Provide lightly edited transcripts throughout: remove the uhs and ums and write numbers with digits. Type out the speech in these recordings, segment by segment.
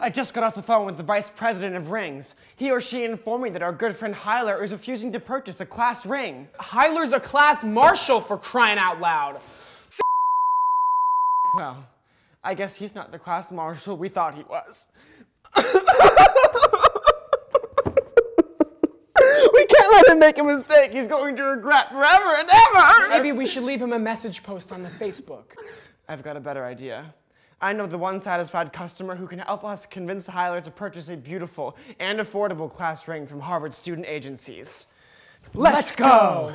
I just got off the phone with the vice president of rings. He or she informed me that our good friend Hyler is refusing to purchase a class ring. Hyler's a class marshal, for crying out loud. Well, I guess he's not the class marshal we thought he was. We can't let him make a mistake. He's going to regret forever and ever. Maybe we should leave him a message post on the Facebook. I've got a better idea. I know the one satisfied customer who can help us convince Hyler to purchase a beautiful and affordable class ring from Harvard student agencies. Let's go!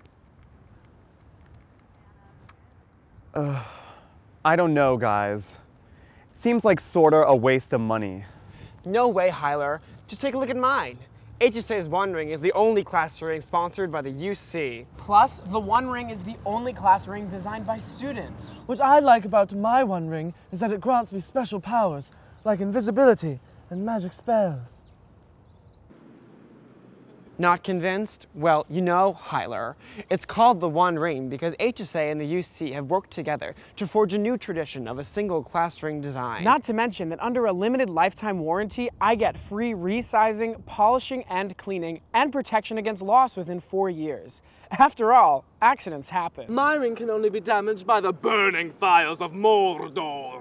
I don't know, guys. Seems like sorta a waste of money. No way, Hyler. Just take a look at mine. HSA's One Ring is the only class ring sponsored by the UC. Plus, the One Ring is the only class ring designed by students. What I like about my One Ring is that it grants me special powers, like invisibility and magic spells. Not convinced? Well, you know, Hyler, it's called the One Ring because HSA and the UC have worked together to forge a new tradition of a single class ring design. Not to mention that under a limited lifetime warranty, I get free resizing, polishing, and cleaning, and protection against loss within 4 years. After all, accidents happen. My ring can only be damaged by the burning fires of Mordor.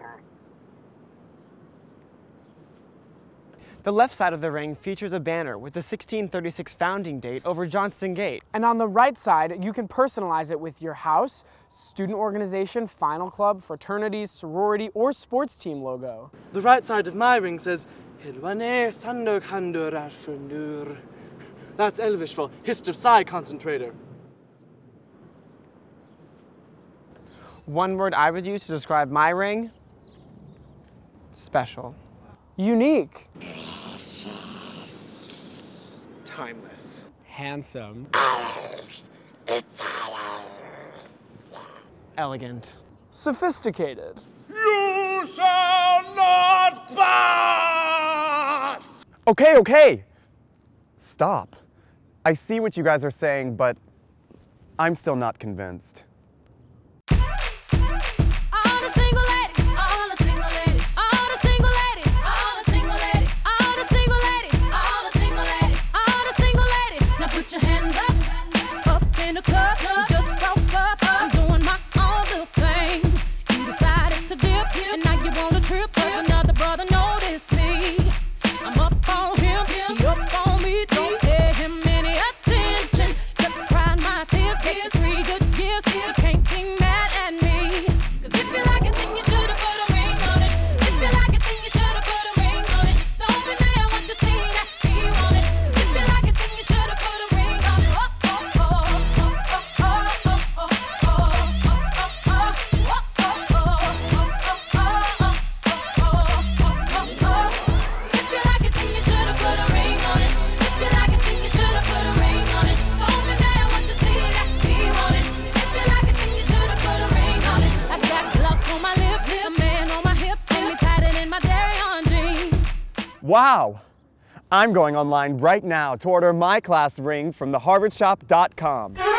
The left side of the ring features a banner with the 1636 founding date over Johnston Gate. And on the right side, you can personalize it with your house, student organization, final club, fraternity, sorority, or sports team logo. The right side of my ring says, Hilwane Sandok Handur Arfundur. That's Elvish for Hist of Psi Concentrator. One word I would use to describe my ring? Special. Unique. Timeless. Handsome. Elegant. Sophisticated. You shall not pass! Okay. Stop. I see what you guys are saying, but I'm still not convinced. Wow! I'm going online right now to order my class ring from theharvardshop.com.